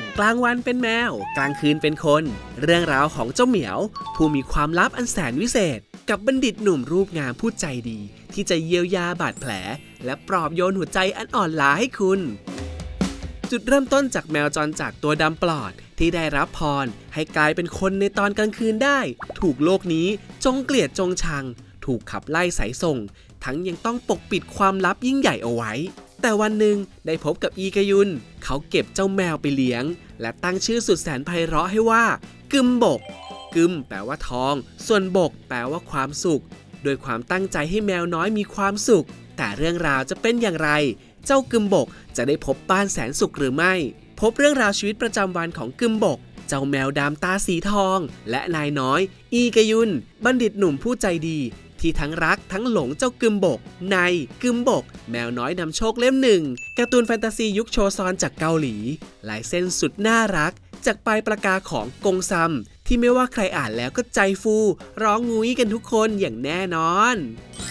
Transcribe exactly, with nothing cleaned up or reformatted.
กลางวันเป็นแมวกลางคืนเป็นคนเรื่องราวของเจ้าเหมียวผู้มีความลับอันแสนวิเศษกับบัณฑิตหนุ่มรูปงามผู้ใจดีที่จะเยียวยาบาดแผลและปลอบโยนหัวใจอันอ่อนล้าให้คุณจุดเริ่มต้นจากแมวจรจัดตัวดำปลอดที่ได้รับพรให้กลายเป็นคนในตอนกลางคืนได้ถูกโลกนี้จงเกลียดจงชังถูกขับไล่สายส่งทั้งยังต้องปกปิดความลับยิ่งใหญ่เอาไว้แต่วันหนึ่งได้พบกับอีกายุนเขาเก็บเจ้าแมวไปเลี้ยงและตั้งชื่อสุดแสนไพเราะให้ว่ากึมบกกึมแปลว่าทองส่วนบกแปลว่าความสุขโดยความตั้งใจให้แมวน้อยมีความสุขแต่เรื่องราวจะเป็นอย่างไรเจ้ากึมบกจะได้พบบ้านแสนสุขหรือไม่พบเรื่องราวชีวิตประจำวันของกึมบกเจ้าแมวดำตาสีทองและนายน้อยอีกายุนบัณฑิตหนุ่มผู้ใจดีที่ทั้งรักทั้งหลงเจ้ากึมบกในกึมบกแมวน้อยนำโชคเล่มหนึ่งการ์ตูนแฟนตาซียุคโชซอนจากเกาหลีลายเส้นสุดน่ารักจากปลายประกาของกงซัมที่ไม่ว่าใครอ่านแล้วก็ใจฟูร้องงุ้ยกันทุกคนอย่างแน่นอน